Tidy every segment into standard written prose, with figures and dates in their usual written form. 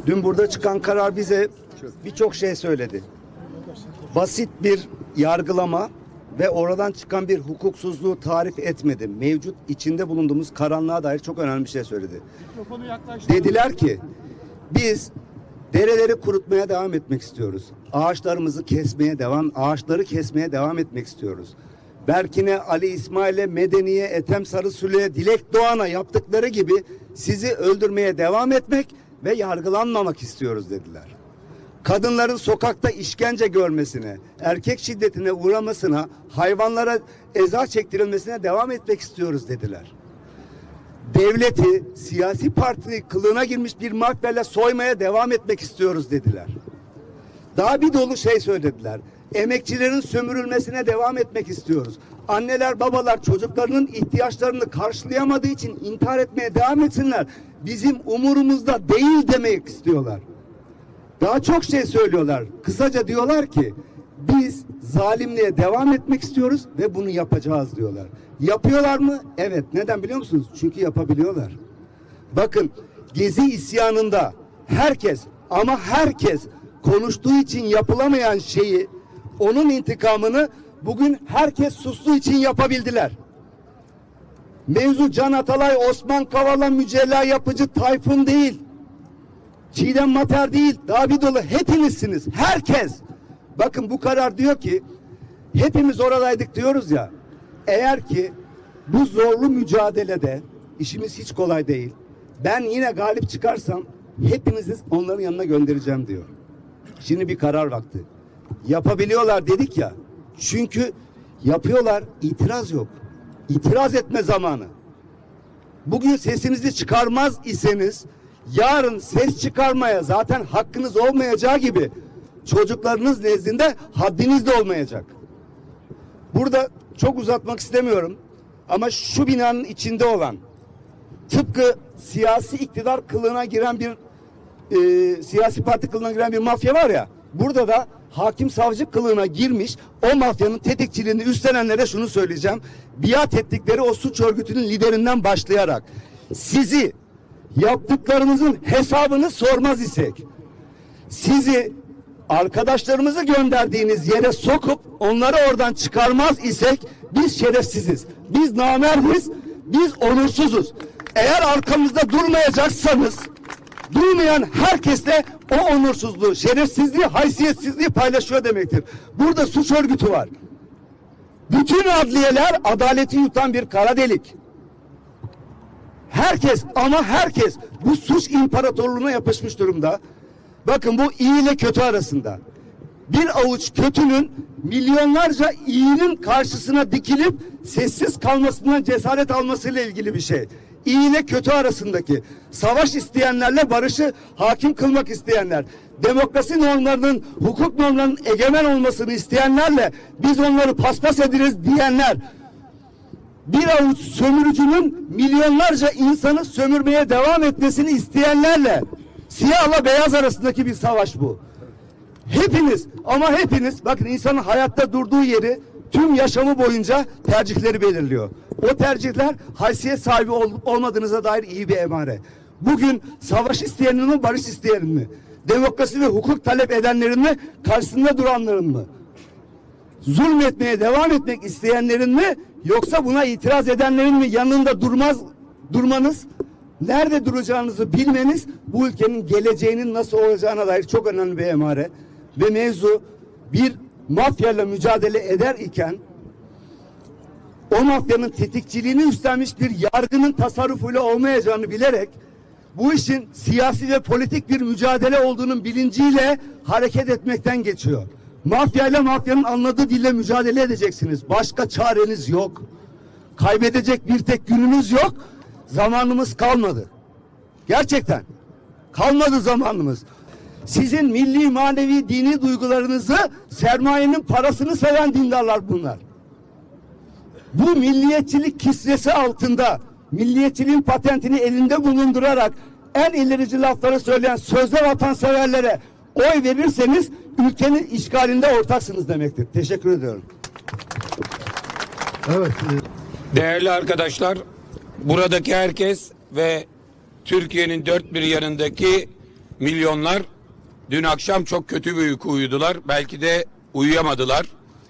Dün burada çıkan karar bize birçok şey söyledi. Basit bir yargılama ve oradan çıkan bir hukuksuzluğu tarif etmedi. Mevcut içinde bulunduğumuz karanlığa dair çok önemli bir şey söyledi. Dediler ki biz dereleri kurutmaya devam etmek istiyoruz. Ağaçları kesmeye devam etmek istiyoruz. Berkin'e, Ali İsmail'e, Medeni'ye, Ethem Sarısülü'ye, Dilek Doğan'a yaptıkları gibi sizi öldürmeye devam etmek ve yargılanmamak istiyoruz dediler. Kadınların sokakta işkence görmesine, erkek şiddetine uğramasına, hayvanlara eza çektirilmesine devam etmek istiyoruz dediler. Devleti, siyasi parti kılığına girmiş bir mafyayla soymaya devam etmek istiyoruz dediler. Daha bir dolu şey söylediler. Emekçilerin sömürülmesine devam etmek istiyoruz. Anneler, babalar çocuklarının ihtiyaçlarını karşılayamadığı için intihar etmeye devam etsinler. Bizim umurumuzda değil demek istiyorlar. Daha çok şey söylüyorlar. Kısaca diyorlar ki biz zalimliğe devam etmek istiyoruz ve bunu yapacağız diyorlar. Yapıyorlar mı? Evet. Neden biliyor musunuz? Çünkü yapabiliyorlar. Bakın Gezi isyanında herkes konuştuğu için yapılamayan şeyi, onun intikamını bugün herkes sustuğu için yapabildiler. Mevzu Can Atalay, Osman Kavala, Mücella Yapıcı, Tayfun değil. Çiğdem Mater değil. Daha bir dolu hepinizsiniz. Herkes. Bakın bu karar diyor ki hepimiz oradaydık diyoruz ya. Eğer ki bu zorlu mücadelede işimiz hiç kolay değil. Ben yine galip çıkarsam hepinizi onların yanına göndereceğim diyor. Şimdi bir karar vakti. Yapabiliyorlar dedik ya. Çünkü yapıyorlar, itiraz yok. İtiraz etme zamanı. Bugün sesinizi çıkarmaz iseniz yarın ses çıkarmaya zaten hakkınız olmayacağı gibi çocuklarınız nezdinde haddiniz de olmayacak. Burada çok uzatmak istemiyorum ama şu binanın içinde olan tıpkı siyasi iktidar kılığına giren bir siyasi parti kılığına giren bir mafya var ya, burada da hakim savcı kılığına girmiş o mafyanın tetikçiliğini üstlenenlere şunu söyleyeceğim. Biat ettikleri o suç örgütünün liderinden başlayarak sizi yaptıklarınızın hesabını sormaz isek, sizi arkadaşlarımızı gönderdiğiniz yere sokup onları oradan çıkarmaz isek biz şerefsiziz, biz namerdiz, biz onursuzuz. Eğer arkamızda durmayacaksanız durmayan herkesle o onursuzluğu, şerefsizliği, haysiyetsizliği paylaşıyor demektir. Burada suç örgütü var. Bütün adliyeler adaleti yutan bir kara delik. Herkes ama herkes bu suç imparatorluğuna yapışmış durumda. Bakın bu iyi ile kötü arasında. Bir avuç kötünün milyonlarca iyinin karşısına dikilip sessiz kalmasından cesaret almasıyla ilgili bir şey. İyi ile kötü arasındaki savaş isteyenlerle barışı hakim kılmak isteyenler, demokrasi normlarının, hukuk normlarının egemen olmasını isteyenlerle biz onları paspas ederiz diyenler, bir avuç sömürücünün milyonlarca insanı sömürmeye devam etmesini isteyenlerle siyahla beyaz arasındaki bir savaş bu. Hepiniz ama hepiniz bakın insanın hayatta durduğu yeri tüm yaşamı boyunca tercihleri belirliyor. O tercihler haysiyet sahibi olmadığınıza dair iyi bir emare. Bugün savaş isteyenin mi, barış isteyenin mi? Demokrasi ve hukuk talep edenlerin mi, karşısında duranların mı? Zulmetmeye devam etmek isteyenlerin mi, yoksa buna itiraz edenlerin mi yanında durmanız, nerede duracağınızı bilmeniz bu ülkenin geleceğinin nasıl olacağına dair çok önemli bir emare. Ve mevzu bir mafyayla mücadele eder iken o mafyanın tetikçiliğini üstlenmiş bir yargının tasarrufuyla olmayacağını bilerek bu işin siyasi ve politik bir mücadele olduğunun bilinciyle hareket etmekten geçiyor. Mafyayla mafyanın anladığı dille mücadele edeceksiniz. Başka çareniz yok. Kaybedecek bir tek gününüz yok. Zamanımız kalmadı. Gerçekten kalmadı zamanımız. Sizin milli, manevi, dini duygularınızı sermayenin parasını seven dindarlar bunlar. Bu milliyetçilik kisvesi altında milliyetçiliğin patentini elinde bulundurarak en ilerici lafları söyleyen sözde vatanseverlere oy verirseniz ülkenin işgalinde ortaksınız demektir. Teşekkür ediyorum. Evet. Değerli arkadaşlar, buradaki herkes ve Türkiye'nin dört bir yanındaki milyonlar dün akşam çok kötü bir uyku uyudular. Belki de uyuyamadılar.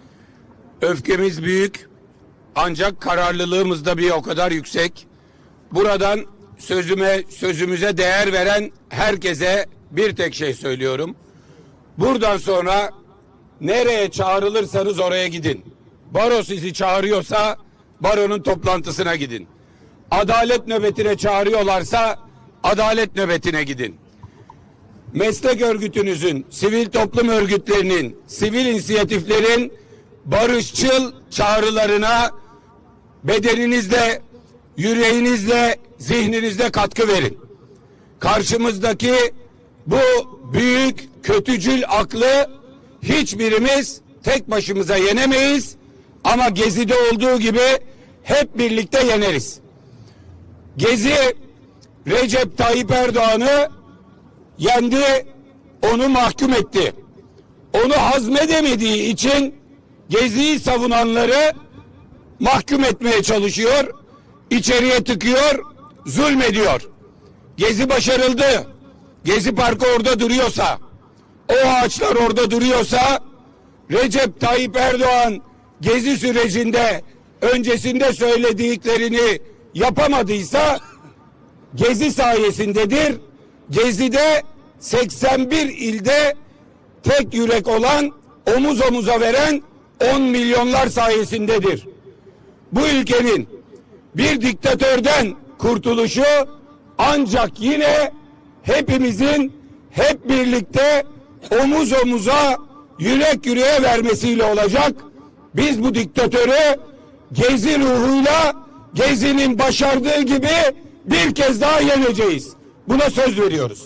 Öfkemiz büyük ancak kararlılığımız da bir o kadar yüksek. Buradan sözümüze değer veren herkese bir tek şey söylüyorum. Buradan sonra nereye çağrılırsanız oraya gidin. Baro sizi çağırıyorsa baronun toplantısına gidin. Adalet nöbetine çağırıyorlarsa adalet nöbetine gidin. Meslek örgütünüzün, sivil toplum örgütlerinin, sivil inisiyatiflerin barışçıl çağrılarına bedeninizle, yüreğinizle, zihninizle katkı verin. Karşımızdaki bu büyük kötücül aklı hiçbirimiz tek başımıza yenemeyiz ama Gezi'de olduğu gibi hep birlikte yeneriz. Gezi Recep Tayyip Erdoğan'ı yendi, onu mahkum etti. Onu hazmedemediği için Gezi'yi savunanları mahkum etmeye çalışıyor, içeriye tıkıyor, zulmediyor. Gezi başarıldı. Gezi Parkı orada duruyorsa, o ağaçlar orada duruyorsa, Recep Tayyip Erdoğan Gezi sürecinde öncesinde söylediklerini yapamadıysa Gezi sayesindedir. Gezi'de 81 ilde tek yürek olan, omuz omuza veren 10 milyonlar sayesindedir. Bu ülkenin bir diktatörden kurtuluşu ancak yine hepimizin hep birlikte omuz omuza, yürek yüreğe vermesiyle olacak. Biz bu diktatörü Gezi ruhuyla, Gezi'nin başardığı gibi bir kez daha yeneceğiz. Buna söz veriyoruz.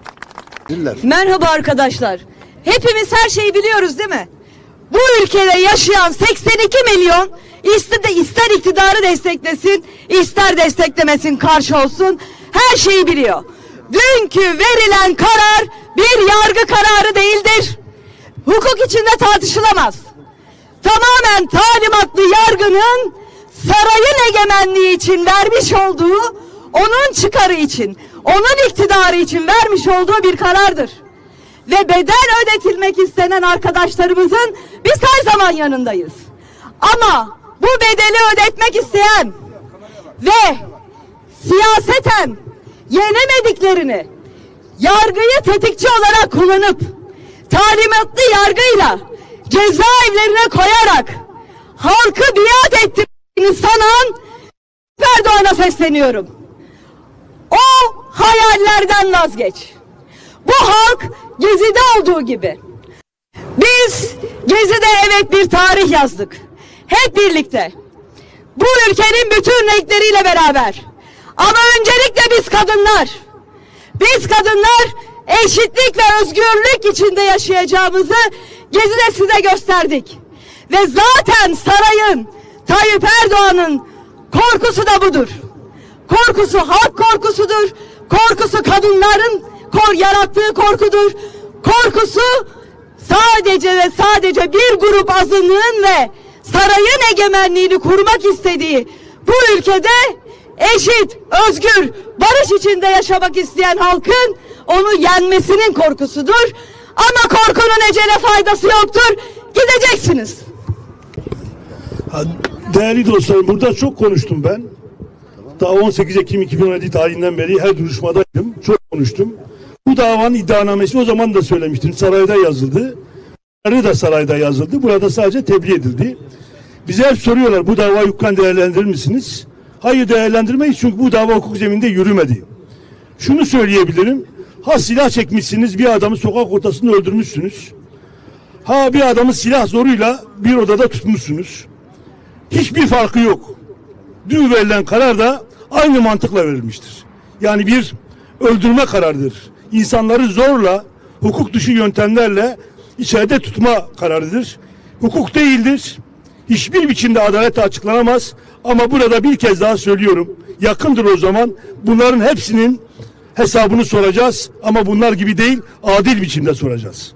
Merhaba arkadaşlar. Hepimiz her şeyi biliyoruz değil mi? Bu ülkede yaşayan 82 milyon ister iktidarı desteklesin, ister desteklemesin, karşı olsun, her şeyi biliyor. Dünkü verilen karar bir yargı kararı değildir. Hukuk içinde tartışılamaz. Tamamen talimatlı yargının sarayın egemenliği için vermiş olduğu, onun çıkarı için, onun iktidarı için vermiş olduğu bir karardır. Ve bedel ödetilmek istenen arkadaşlarımızın biz her zaman yanındayız. Ama bu bedeli ödetmek isteyen ve siyaseten yenemediklerini yargıyı tetikçi olarak kullanıp talimatlı yargıyla cezaevlerine koyarak halkı biat ettiğini sanan Erdoğan'a sesleniyorum. O hayallerden vazgeç. Bu halk Gezi'de olduğu gibi. Biz Gezi'de evet bir tarih yazdık. Hep birlikte. Bu ülkenin bütün renkleriyle beraber. Ama öncelikle biz kadınlar eşitlik ve özgürlük içinde yaşayacağımızı Gezi'de size gösterdik. Ve zaten sarayın, Tayyip Erdoğan'ın korkusu da budur. Korkusu halk korkusudur. Korkusu kadınların yarattığı korkudur. Korkusu sadece ve sadece bir grup azınlığın ve sarayın egemenliğini kurmak istediği bu ülkede eşit, özgür, barış içinde yaşamak isteyen halkın onu yenmesinin korkusudur. Ama korkunun ecele faydası yoktur. Gideceksiniz. Değerli dostlarım, burada çok konuştum ben. Daha 18 Ekim 2017 tarihinden beri her duruşmadaydım. Çok konuştum. Bu davanın iddianamesi o zaman da söylemiştim. Sarayda yazıldı. Da sarayda yazıldı. Burada sadece tebliğ edildi. Bize hep soruyorlar, bu davayı hukuken değerlendirir misiniz? Hayır, değerlendirmeyiz çünkü bu dava hukuk zeminde yürümedi. Şunu söyleyebilirim. Ha silah çekmişsiniz, bir adamı sokak ortasında öldürmüşsünüz. Ha bir adamı silah zoruyla bir odada tutmuşsunuz. Hiçbir farkı yok. Dün verilen karar da aynı mantıkla verilmiştir. Yani bir öldürme kararıdır. İnsanları zorla, hukuk dışı yöntemlerle içeride tutma kararıdır. Hukuk değildir. Hiçbir biçimde adaletle açıklanamaz. Ama burada bir kez daha söylüyorum. Yakındır o zaman. Bunların hepsinin hesabını soracağız. Ama bunlar gibi değil, adil biçimde soracağız.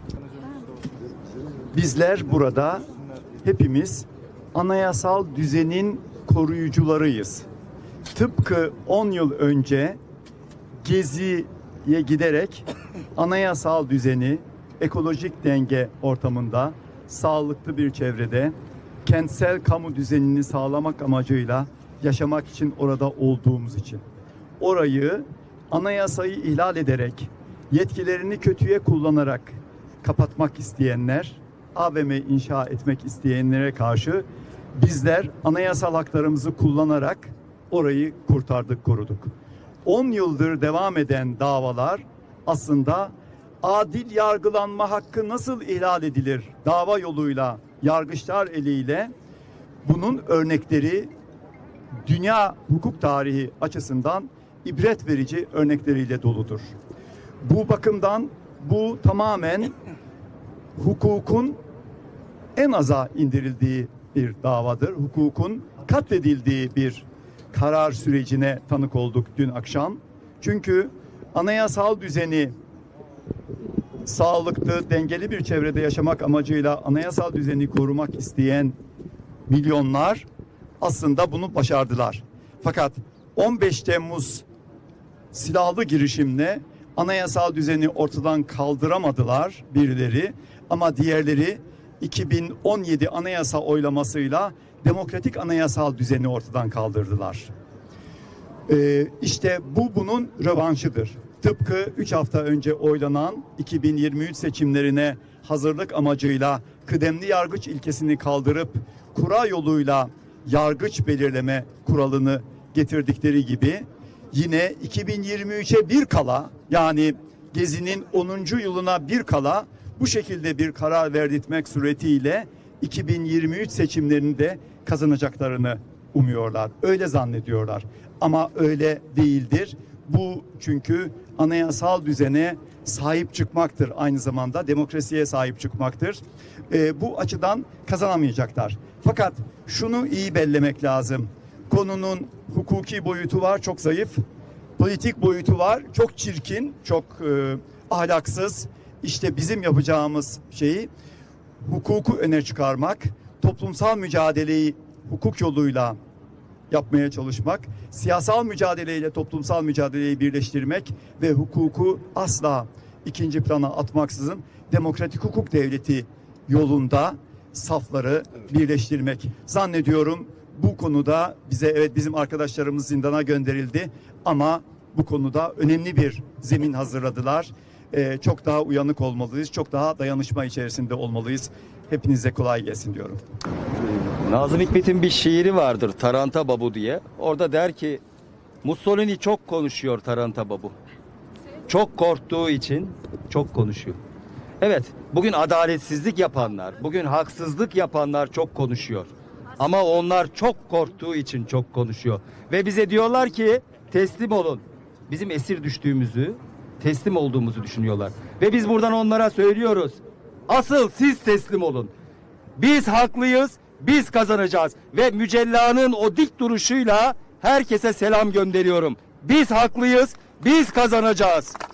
Bizler burada hepimiz anayasal düzenin koruyucularıyız. Tıpkı 10 yıl önce Gezi giderek anayasal düzeni, ekolojik denge ortamında, sağlıklı bir çevrede, kentsel kamu düzenini sağlamak amacıyla yaşamak için orada olduğumuz için. Orayı anayasayı ihlal ederek, yetkilerini kötüye kullanarak kapatmak isteyenler, AVM inşa etmek isteyenlere karşı bizler anayasal haklarımızı kullanarak orayı kurtardık, koruduk. 10 yıldır devam eden davalar aslında adil yargılanma hakkı nasıl ihlal edilir? Dava yoluyla, yargıçlar eliyle bunun örnekleri dünya hukuk tarihi açısından ibret verici örnekleriyle doludur. Bu bakımdan bu tamamen hukukun en aza indirildiği bir davadır. Hukukun katledildiği bir karar sürecine tanık olduk dün akşam. Çünkü anayasal düzeni sağlıklı, dengeli bir çevrede yaşamak amacıyla anayasal düzeni korumak isteyen milyonlar aslında bunu başardılar. Fakat 15 Temmuz silahlı girişimle anayasal düzeni ortadan kaldıramadılar birileri, ama diğerleri 2017 anayasa oylamasıyla demokratik anayasal düzeni ortadan kaldırdılar. İşte bu bunun rövanşıdır. Tıpkı 3 hafta önce oylanan 2023 seçimlerine hazırlık amacıyla kıdemli yargıç ilkesini kaldırıp kura yoluyla yargıç belirleme kuralını getirdikleri gibi yine 2023'e bir kala, yani Gezi'nin 10. yılına bir kala bu şekilde bir karar verdirtmek suretiyle 2023 seçimlerini de kazanacaklarını umuyorlar. Öyle zannediyorlar. Ama öyle değildir. Bu çünkü anayasal düzene sahip çıkmaktır. Aynı zamanda demokrasiye sahip çıkmaktır. Bu açıdan kazanamayacaklar. Fakat şunu iyi bellemek lazım. Konunun hukuki boyutu var, çok zayıf. Politik boyutu var, çok çirkin, çok ahlaksız. İşte bizim yapacağımız şeyi hukuku öne çıkarmak, toplumsal mücadeleyi hukuk yoluyla yapmaya çalışmak, siyasal mücadeleyle toplumsal mücadeleyi birleştirmek ve hukuku asla ikinci plana atmaksızın demokratik hukuk devleti yolunda safları birleştirmek. Zannediyorum bu konuda bize, evet, bizim arkadaşlarımız zindana gönderildi ama bu konuda önemli bir zemin hazırladılar. Çok daha uyanık olmalıyız, çok daha dayanışma içerisinde olmalıyız. Hepinize kolay gelsin diyorum. Nazım Hikmet'in bir şiiri vardır, Taranta Babu diye. Orada der ki, Mussolini çok konuşuyor Taranta Babu. Çok korktuğu için çok konuşuyor. Evet, bugün adaletsizlik yapanlar, bugün haksızlık yapanlar çok konuşuyor. Ama onlar çok korktuğu için çok konuşuyor. Ve bize diyorlar ki teslim olun. Bizim esir düştüğümüzü, teslim olduğumuzu düşünüyorlar. Ve biz buradan onlara söylüyoruz. Asıl siz teslim olun. Biz haklıyız, biz kazanacağız. Ve Mücella'nın o dik duruşuyla herkese selam gönderiyorum. Biz haklıyız, biz kazanacağız.